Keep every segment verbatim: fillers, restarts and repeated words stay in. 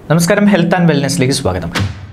നമസ്കാരം, health and വെൽനെസ്സിലേക്ക് സ്വാഗതം.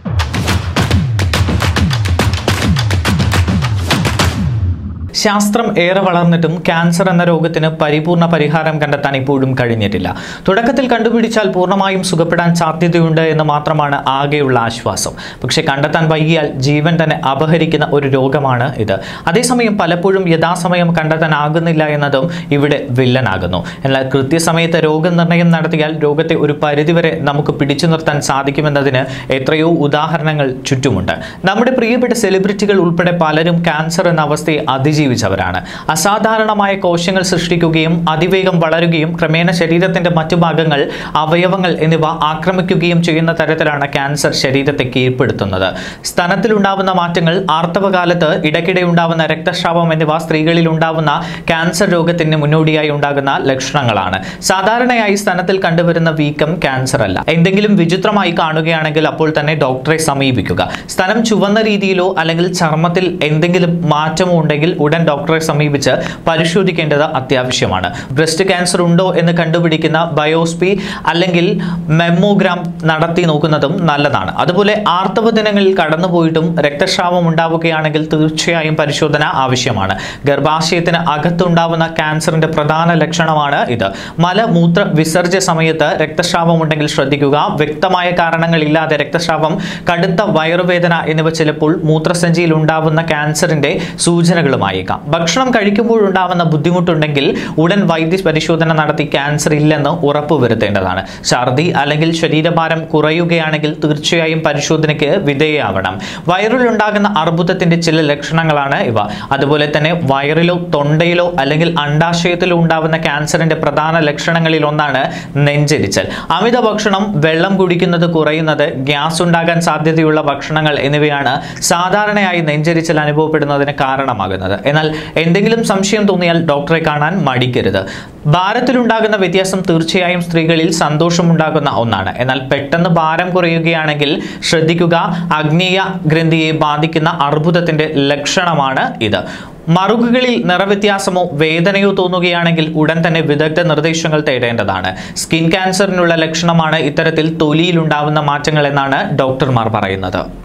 ശാസ്ത്രം ഏറെ വളർന്നിട്ടും ക്യാൻസർ എന്ന രോഗത്തിന് പരിപൂർണ പരിഹാരം കണ്ടെത്താൻ ഇപ്പോഴും കഴിഞ്ഞിട്ടില്ല. തുടക്കത്തിൽ കണ്ടുപിടിച്ചാൽ പൂർണ്ണമായും സുഖപ്പെടാൻ സാധ്യതയുണ്ട് എന്ന് മാത്രമാണ് ആകെയുള്ള ആശ്വാസം. പക്ഷെ കണ്ടെത്താൻ വൈകിയാൽ ജീവൻ തന്നെ അപഹരിക്കുന്ന ഒരു രോഗമാണ് ഇത്. അതേസമയം പലപ്പോഴും യഥാസമയം കണ്ടെത്താനാകുന്നില്ല എന്നതും ഇവിടെ വില്ലനാകുന്നു. എന്നാൽ കൃത്യസമയത്ത് രോഗനിർണയം നടത്തിയാൽ രോഗത്തെ ഒരു പരിധിവരെ നമുക്ക് പിടിച്ചു നിർത്താൻ സാധിക്കുമെന്നതിന് എത്രയോ ഉദാഹരണങ്ങൾ ചുറ്റുമുണ്ട്. നമ്മുടെ പ്രിയപ്പെട്ട സെലിബ്രിറ്റികൾ ഉൾപ്പെടെ പലരും ക്യാൻസർ എന്ന അവസ്ഥയെ അതിജീവിച്ചു ജീവിച്ചവരാണ്. അസാധാരണമായ കോശങ്ങൾ സൃഷ്ടിക്കുകയും അതിവേഗം വളരുകയും ക്രമേണ ശരീരത്തിന്റെ മറ്റു ഭാഗങ്ങൾ, അവയവങ്ങൾ എന്നിവ ആക്രമിക്കുകയും ചെയ്യുന്ന തരത്തിലാണ് ക്യാൻസർ ശരീരത്തെ കീഴ്പ്പെടുത്തുന്നത്. സ്തനത്തിലുണ്ടാവുന്ന മാറ്റങ്ങൾ, ആർത്തവകാലത്ത് ഇടയ്ക്കിടെ ഉണ്ടാവുന്ന രക്തസ്രാവം എന്നിവ സ്ത്രീകളിൽ ഉണ്ടാവുന്ന ക്യാൻസർ രോഗത്തിന് മുന്നോടിയായി ഉണ്ടാകുന്ന ലക്ഷണങ്ങളാണ്. സാധാരണയായി സ്തനത്തിൽ കണ്ടുവരുന്ന വീക്കം ക്യാൻസർ അല്ല. എന്തെങ്കിലും വിചിത്രമായി കാണുകയാണെങ്കിൽ അപ്പോൾ തന്നെ ഡോക്ടറെ സമീപിക്കുക. സ്തനം ചുവന്ന രീതിയിലോ അല്ലെങ്കിൽ ചർമ്മത്തിൽ എന്തെങ്കിലും മാറ്റമോ ഉണ്ടെങ്കിൽ ഉടൻ ഡോക്ടറെ സമീപിച്ച് പരിശോധിക്കേണ്ടത് അത്യാവശ്യമാണ്. ബ്രസ്റ്റ് ക്യാൻസർ ഉണ്ടോ എന്ന് കണ്ടുപിടിക്കുന്ന ബയോപ്സി അല്ലെങ്കിൽ മെമ്മോഗ്രാം നടത്തി നോക്കുന്നതും നല്ലതാണ്. അതുപോലെ ആർത്തവ ദിനങ്ങളിൽ കടന്നുപോയിട്ടും രക്തസ്രാവം ഉണ്ടാവുകയാണെങ്കിൽ തീർച്ചയായും പരിശോധന ആവശ്യമാണ്. ഗർഭാശയത്തിന് അകത്തുണ്ടാവുന്ന ക്യാൻസറിന്റെ പ്രധാന ലക്ഷണമാണ് ഇത്. മലമൂത്ര വിസർജ്യ സമയത്ത് രക്തസ്രാവം ഉണ്ടെങ്കിൽ ശ്രദ്ധിക്കുക. വ്യക്തമായ കാരണങ്ങളില്ലാതെ രക്തസ്രാവം, കടുത്ത വയറുവേദന എന്നിവ ചിലപ്പോൾ മൂത്രസഞ്ചിയിൽ ഉണ്ടാവുന്ന ക്യാൻസറിന്റെ സൂചനകളുമായി. ഭക്ഷണം കഴിക്കുമ്പോഴുണ്ടാവുന്ന ബുദ്ധിമുട്ടുണ്ടെങ്കിൽ ഉടൻ വൈദ്യ പരിശോധന നടത്തി ക്യാൻസർ ഇല്ലെന്ന് ഉറപ്പുവരുത്തേണ്ടതാണ്. ഛർദി അല്ലെങ്കിൽ ശരീരഭാരം കുറയുകയാണെങ്കിൽ തീർച്ചയായും പരിശോധനയ്ക്ക് വിധേയമാവണം. വയറിലുണ്ടാകുന്ന അർബുദത്തിന്റെ ചില ലക്ഷണങ്ങളാണ് ഇവ. അതുപോലെ തന്നെ വയറിലോ തൊണ്ടയിലോ അല്ലെങ്കിൽ അണ്ഡാശയത്തിലോ ഉണ്ടാവുന്ന ക്യാൻസറിന്റെ പ്രധാന ലക്ഷണങ്ങളിൽ ഒന്നാണ് നെഞ്ചെരിച്ചൽ. അമിത ഭക്ഷണം, വെള്ളം കുടിക്കുന്നത് കുറയുന്നത്, ഗ്യാസ് ഉണ്ടാകാൻ സാധ്യതയുള്ള ഭക്ഷണങ്ങൾ എന്നിവയാണ് സാധാരണയായി നെഞ്ചെരിച്ചൽ അനുഭവപ്പെടുന്നതിന് കാരണമാകുന്നത്. എന്നാൽ എന്തെങ്കിലും സംശയം തോന്നിയാൽ ഡോക്ടറെ കാണാൻ മടിക്കരുത്. ഭാരത്തിലുണ്ടാകുന്ന വ്യത്യാസം തീർച്ചയായും സ്ത്രീകളിൽ സന്തോഷമുണ്ടാകുന്ന ഒന്നാണ്. എന്നാൽ പെട്ടെന്ന് ഭാരം കുറയുകയാണെങ്കിൽ ശ്രദ്ധിക്കുക. ആഗ്നേയ ഗ്രന്ഥിയെ ബാധിക്കുന്ന അർബുദത്തിന്റെ ലക്ഷണമാണ് ഇത്. മറുകുകളിൽ നിറവ്യത്യാസമോ വേദനയോ തോന്നുകയാണെങ്കിൽ ഉടൻ തന്നെ വിദഗ്ധ നിർദ്ദേശങ്ങൾ തേടേണ്ടതാണ്. സ്കിൻ ക്യാൻസറിനുള്ള ലക്ഷണമാണ് ഇത്തരത്തിൽ തൊലിയിലുണ്ടാവുന്ന മാറ്റങ്ങൾ എന്നാണ് ഡോക്ടർമാർ പറയുന്നത്.